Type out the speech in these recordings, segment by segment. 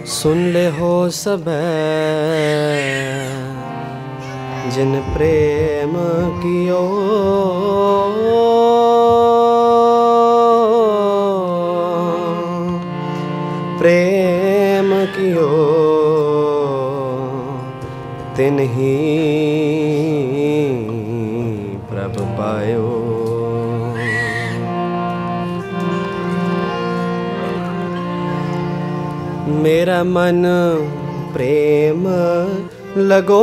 सुन ले हो सब जिन प्रेम कियो, प्रेम कियो तिन्ही प्रभ पायो। मेरा मन प्रेम लगो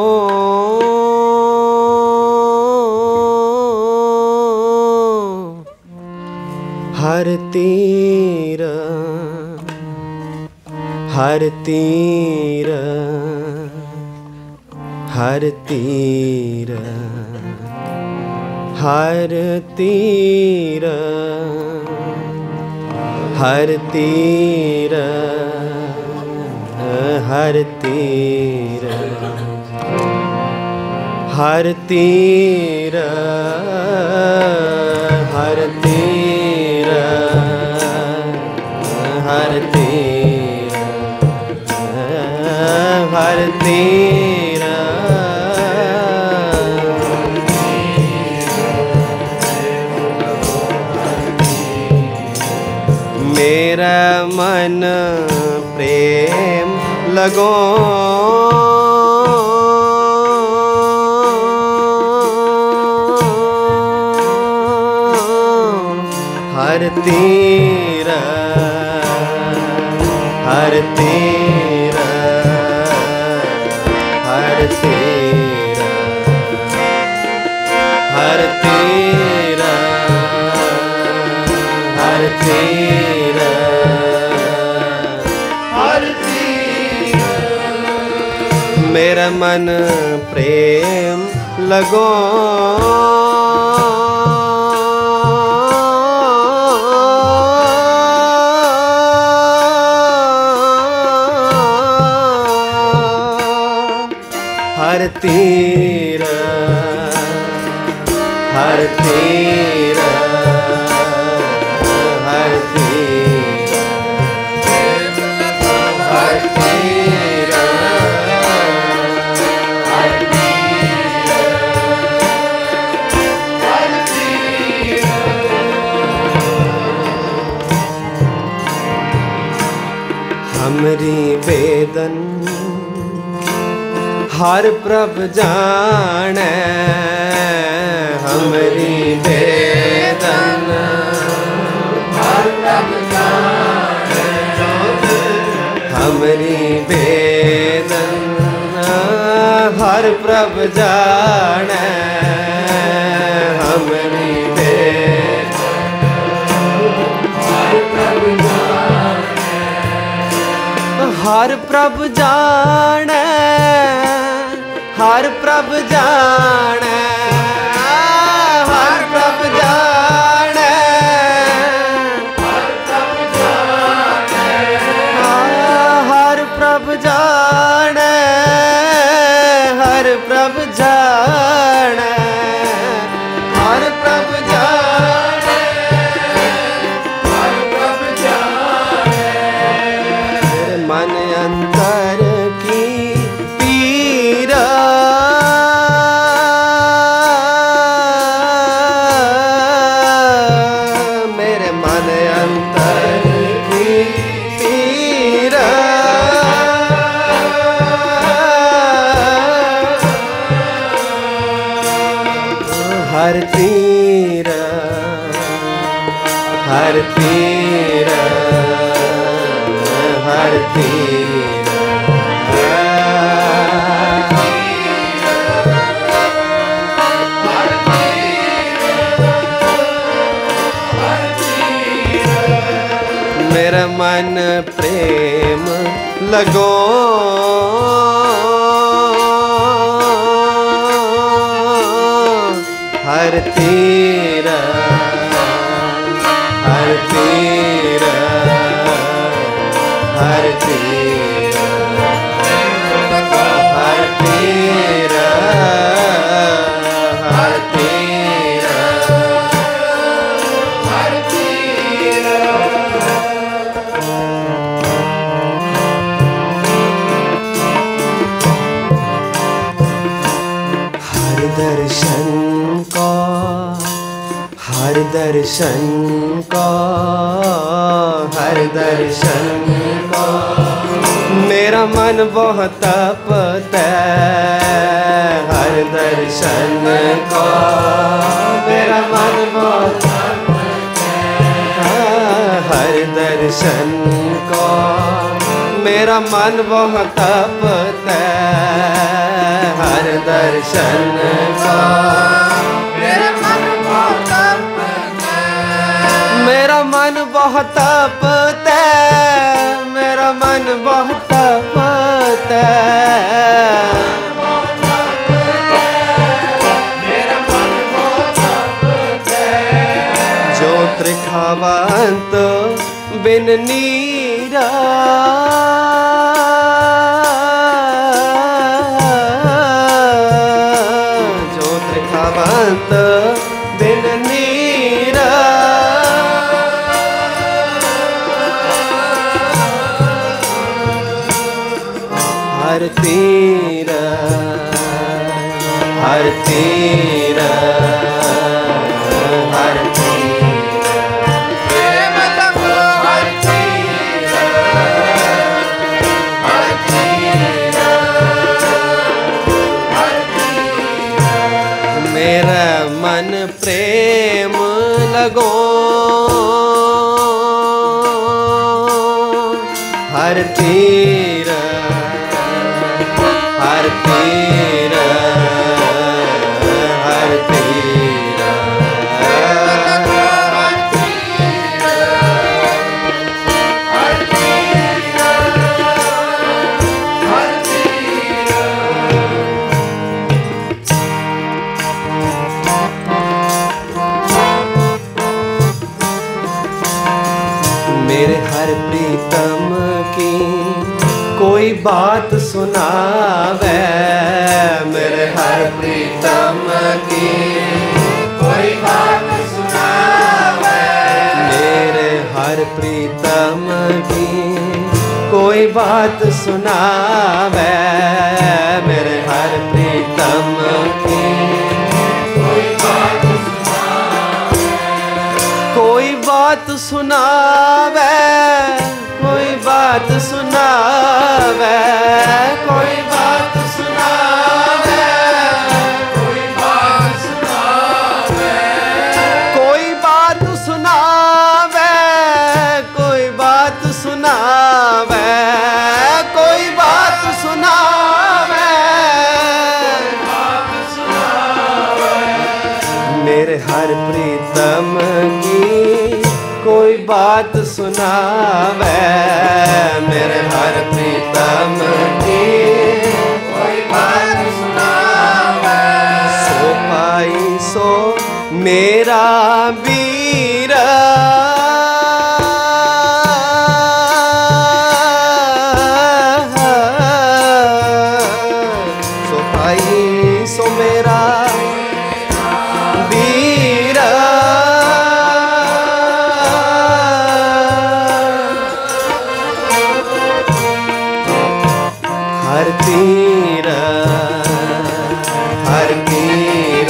हर तीर हर तीर हर तीर हर तीर हर तीर हर तीर हर तीर हर तीर हर तीर हर तीर मेरा मन प्रेम लगो हर तीर हर तीर हर तीर हर तीर हर तीर मेरा मन प्रेम लगो हर तीर हर तीर हर तीर हर तीर हमरी वेदन हर प्रभ जाने हमरी वेदन हर प्रभ जाने हमरी वेदन हर प्रभ जाने हमरी हर प्रभ जाने हर प्रभ जाने हर प्रभ जाने हर प्रभ जाने हर प्रभ जाने हर प्रभ जाने हर प्रभ जाने मेरे मन अंतर की पीरा मेरे मन अंतर की पीरा हर तीर हर तीर हर तीर मेरा मन प्रेम लगो हर तीर हर तीर हर तीर हर तीर हर तीर हर तीर दर्शन को, हर दर्शन को मेरा मन बहुत तपता है। हर दर्शन को मेरा मन बहुत तपता है। हर दर्शन को मेरा मन बहुत तपता है। हर दर्शन को मेरा मन बहुत तपता है। मेरा मन बहुत तपता है। मेरा मन बहुत तपता है। मेरा मन बहुत तपता है। जो त्रिखावंत बिन नीरा, जो त्रिखावंत बिन नीरा, हर तीरा, हर तीरा, हर मेरा मन प्रेम लगो, हर तीर, हर तीर, हर तीर, मेरे हर प्रीतम की कोई बात सुनावे। मेरे हर प्रीतम की कोई बात सुनावे। मेरे हर प्रीतम की कोई बात सुनावे। मेरे हर प्रीतम की कोई बात सुनावे। कोई बात सुनावे, कोई बात सुनावे, कोई बात सुनावे, कोई बात सुनावे, कोई बात सुनावे, कोई बात सुनावे, कोई बात सुनावे, मेरे हर प्रीतम की कोई बात सुनावे। मेरे हर प्रीतम की कोई बात सुनावे। सो पाई सो मेरा वीर, सो पाई सो मेरा वीर, हर तीर, हर तीर,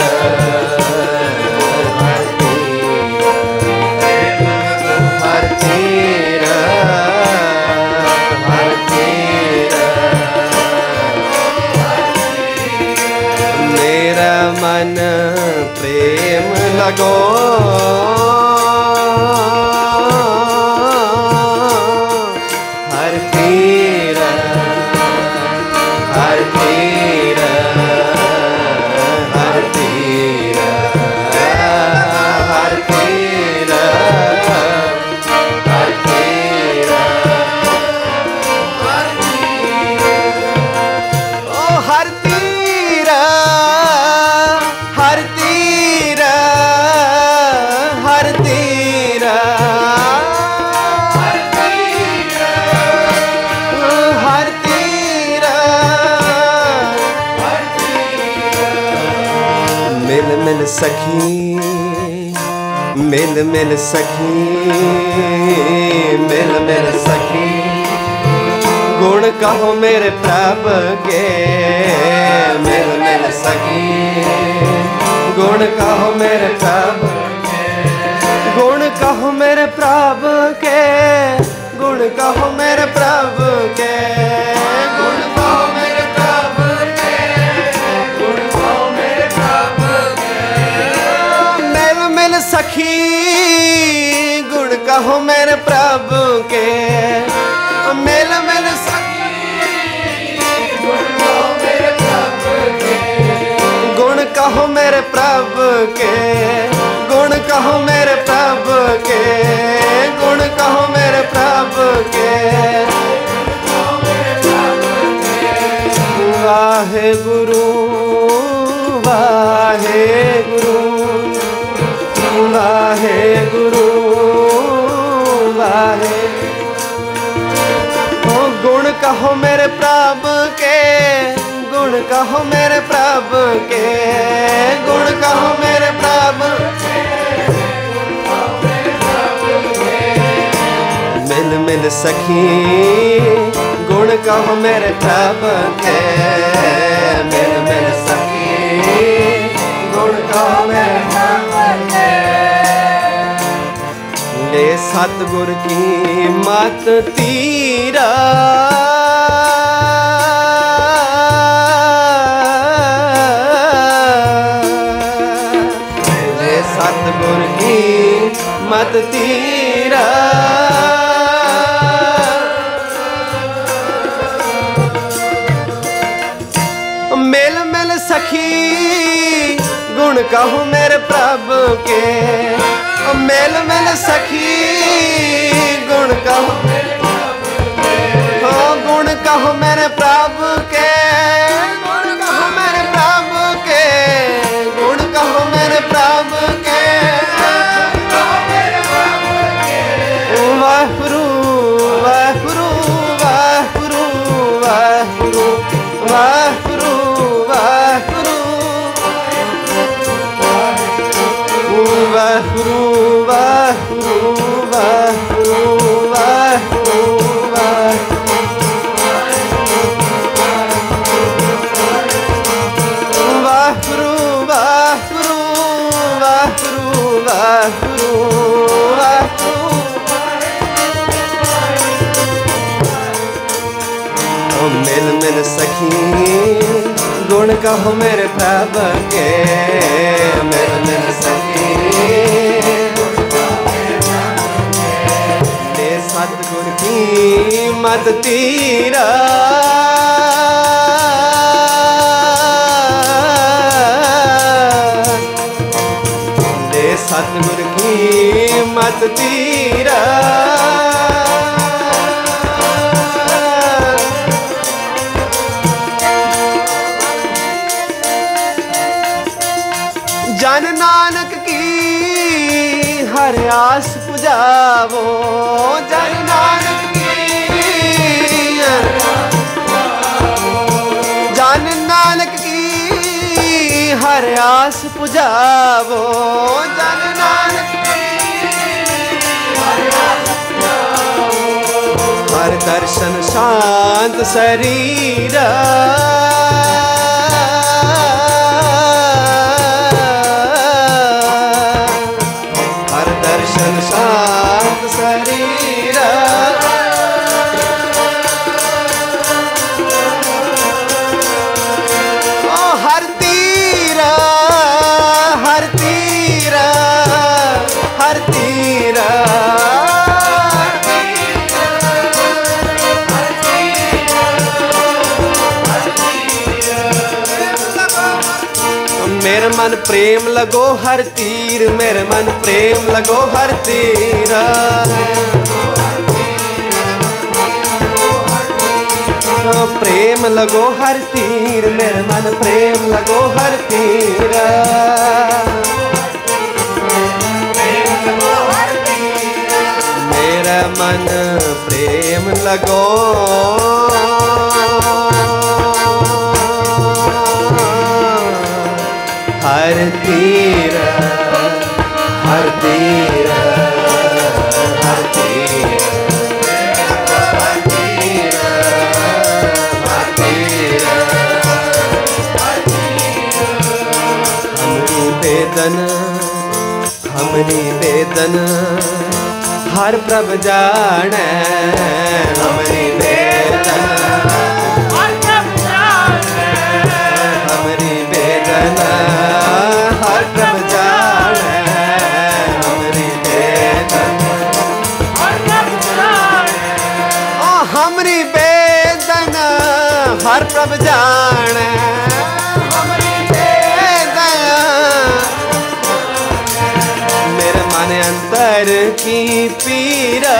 हर तीर, हर तीर, हर तीर, मेरा मन प्रेम लगो, हर तीर, हर तीर, हर तीर, हर तीर, हर तीर, हर तीर, ओ हर तीर, हर तीर, हर तीर, हर तीर, मिल मिल सखी, मिल मिल सखी, मिल मिल सखी, गुण कहो मेरे प्रभ के। मिल मिल सखी, गुण कहो मेरे प्रभ के। गुण कहो मेरे प्रभु के, गुण कहो मेरे प्रभु के, गुण कहो मेरे प्रभु के, गुण कहो मेरे प्रभु के। मिल मिल सखी गुण कहो मेरे प्रभु के, मिल मिल सखी गुण कहो मेरे प्रभु के, गुण कहो मेरे प्रभु के, गुण कहो मेरे प्रभु के, गुण कहो मेरे प्रभु के। वाहे गुरु वाहे गुरु, वाहे गुरु वाहे। ओ गुण कहो मेरे प्रभु के, गुण कहो मेरे प्रभु के, गुण कहो मेरे प्रभु के। मिल मिल सखी गुण कहो मेरे प्रभु के, मिल मिल सखी गुण कहो मेरे प्रभु के। ले सतगुर की मत तीरा, ले सतगुर की मत तीरा। मिल मिल सखी गुण कहो मेरे प्रभु के, मिल मिल सखी गुण कहो, गुण कहो मेरे प्रभु के, गुण कहो मेरे प्रभु के, गुण कहो मेरे प्रभु के। वाहिगुरु वाहिगुरु वाहिगुरु वाहिगुरु वाहिगुरु वाहिगुरु वाहिगुरु वाहिगुरु वाहिगुरु वाहिगुरु वाहिगुरु वाहिगुरु वाहिगुरु वाहिगुरु वाहिगुरु। मिल मिल सखी गुण कहो मेरे प्रभु के, मिल मिल सखी ले सतगुर की मत तीरा। ले सतगुर की मत तीरा। जन नानक की हर आस पुजावो, जन नानक की जन नानक की हर आस पुजावो, जन नानक की हर आस पुजावो। हर दर्शन शांत शरीरा, शांत शरीर। ओ हर तीरा हर तीरा हर तीरा। मेरे मन प्रेम लगो हर तीर, मेरे मन प्रेम लगो हर तीर। प्रेम लगो हर तीर, मेरे मन प्रेम लगो हर तीर। मेरा मन प्रेम लगो हर तीर, हर तीर, हर तीर, हर तीर, हर तीर। हमरी बेदन, हमरी हमरी वेदन हर प्रभ जाने, हमरी वेदन हर प्रभ जाने, हमरी वेदन हर प्रभ जाने, हमरी वेदन हर प्रभ जाने, ओ हमरी वेदन हर प्रभ जाने, हमरी वेदन मेरे मन अंतर की पीरा,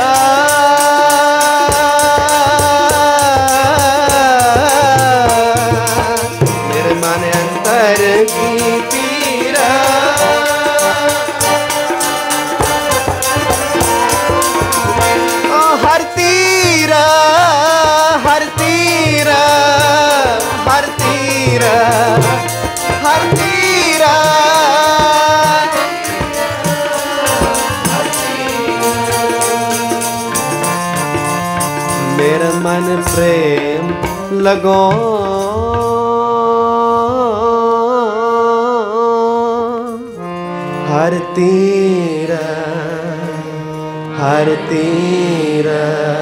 मेरे मन अंतर की पीरा, ओ हर तीरा हर तीरा हर तीरा हर तीरा, मेरा मन प्रेम लगो हर तीरा हर तीरा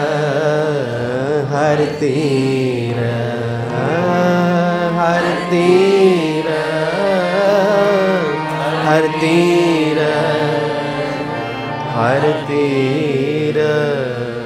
हर तीरा हर तीरा हर तीरा हर तीरा।